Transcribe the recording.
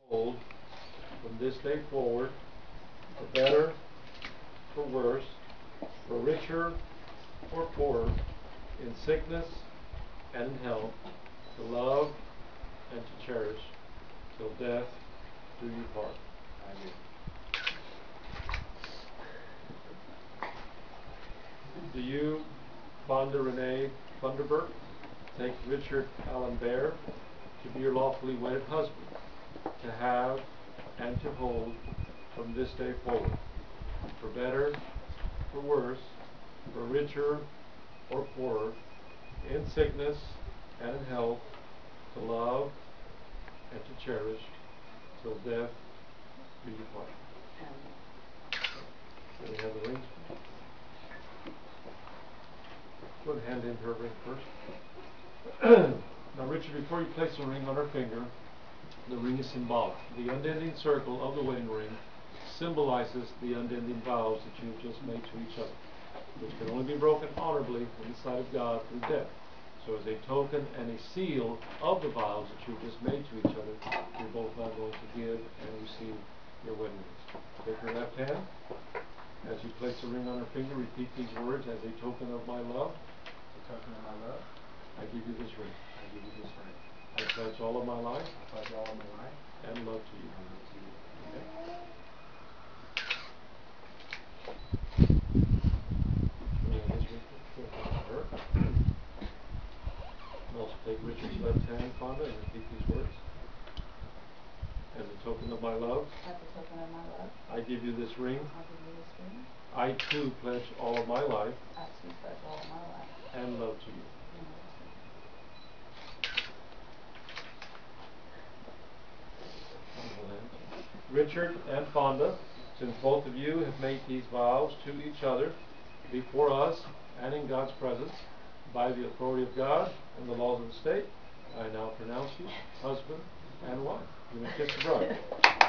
hold from this day forward, for better, for worse, for richer or poorer, in sickness and in health, to love and to cherish, till death do you part. Amen. Do you, Fonda Renee Funderburk, take Richard Allen Bear to be your lawfully wedded husband, to have and to hold from this day forward, for better, for worse, for richer or poorer, in sickness and in health, to love and to cherish, till death do you part. Do we have the rings? Go ahead and hand in her ring first. Now, Richard, before you place the ring on her finger, the ring is symbolic. The unending circle of the wedding ring symbolizes the unending vows that you have just made to each other, which can only be broken honorably in the sight of God through death. So as a token and a seal of the vows that you have just made to each other, you're both now going to give and receive your wedding rings. Take her left hand. As you place the ring on her finger, repeat these words: as a token of my love. A token of my love. I give you this ring. I give you this ring. I pledge all of my life. I pledge all of my life. And love to you. And love to you. Okay. Also take Richard's left hand, Fonda, and repeat these words. As a token of my love. As a token of my love. I give you this ring. I give you this ring. I too pledge all of my life. I too pledge all of my life. And love to you. And love to you. Richard and Fonda, since both of you have made these vows to each other before us and in God's presence, by the authority of God and the laws of the state, I now pronounce you husband and wife. You may kiss the bride.